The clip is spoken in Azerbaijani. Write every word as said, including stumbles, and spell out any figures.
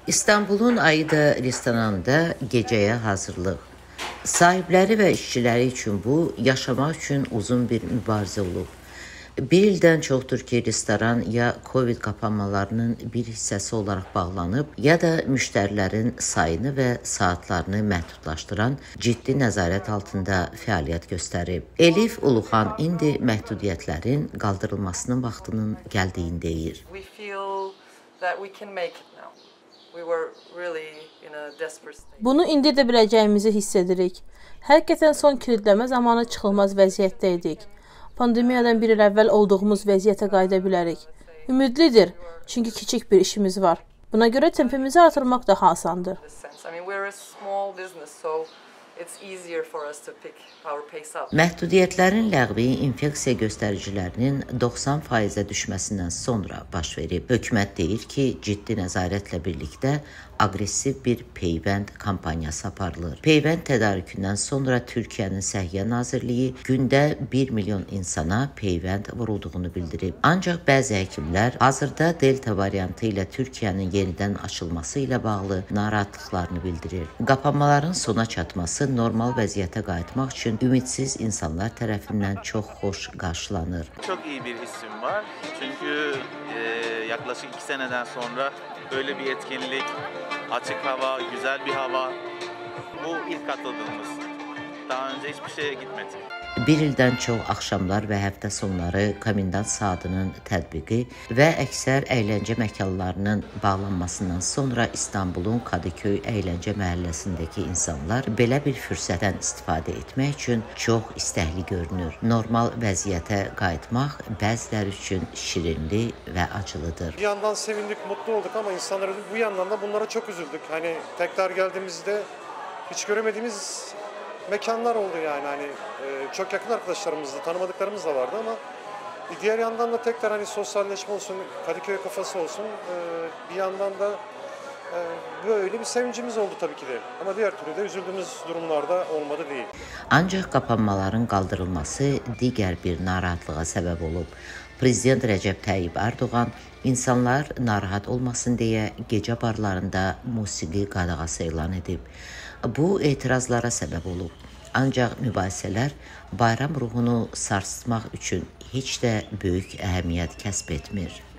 İstanbulun Aida restoranında gecəyə hazırlıq. Sahibləri və işçiləri üçün bu, yaşamaq üçün uzun bir mübarizə olub. Bir ildən çoxdur ki, restoran ya Covid qapanmalarının bir hissəsi olaraq bağlanıb, ya da müştərilərin sayını və saatlarını məhdudlaşdıran ciddi nəzarət altında fəaliyyət göstərib. Elif Uluxan indi məhdudiyyətlərin qaldırılmasının vaxtının gəldiyini deyir. Bunu indi edə biləcəyimizi hiss edirik. Həqiqətən son kilidləmə zamanı çıxılmaz vəziyyətdə idik. Pandemiyadan bir il əvvəl olduğumuz vəziyyətə qayıda bilərik. Ümidlidir, çünki kiçik bir işimiz var. Buna görə tempimizi artırmaq daha asandır. Məhdudiyyətlərin ləğvi infeksiya göstəricilərinin doxsan faizə düşməsindən sonra baş verib. Hökumət deyir ki, ciddi nəzarətlə birlikdə aqressiv bir peyvənd kampaniyası aparılır. Peyvənd tədarükündən sonra Türkiyənin Səhiyyə Nazirliyi gündə bir milyon insana peyvənd vurulduğunu bildirib. Ancaq bəzi həkimlər hazırda Delta variantı ilə Türkiyənin yenidən açılması ilə bağlı narahatlıqlarını bildirir. Qapanmaların sona çatması normal vəziyyətə qayıtmaq üçün ümidsiz insanlar tərəfindən çox xoş qarşılanır. Çok iyi bir hissim var. Çünkü e, yaklaşık iki seneden sonra böyle bir etkinlik, açık hava, güzel bir hava. Bu ilk katıldığımız. Daha önce hiçbir şeye gitmedik. Bir ildən çox axşamlar və həftə sonları komendant saatının tətbiqi və əksər əyləncə məkanlarının bağlanmasından sonra İstanbulun Kadıköy əyləncə məhəlləsindəki insanlar belə bir fürsətdən istifadə etmək üçün çox istəkli görünür. Normal vəziyyətə qayıtmaq bəziləri üçün şirinli və acılıdır. Bir yandan sevindik, mutlu olduk ama insanlar bu yandan da bunlara çok üzüldük. Hani tekrar geldiğimizde hiç göremediğimiz mekanlar oldu yani hani e, çok yakın arkadaşlarımızla tanımadıklarımız da vardı ama diğer yandan da tekrar hani sosyalleşme olsun, Kadıköy kafası olsun e, bir yandan da e, böyle bir sevincimiz oldu tabii ki de ama diğer türlü de üzüldüğümüz durumlarda olmadı değil. Ancaq qapanmaların qaldırılması digər bir narahatlığa səbəb olub. Prezident Rəcəb Tayyib Erdoğan insanlar narahat olmasın deyə gecə barlarında musiqi qadağası elan edib. Bu etirazlara səbəb olub. Ancaq mübahisələr bayram ruhunu sarsıtmaq üçün heç də böyük əhəmiyyət kəsb etmir.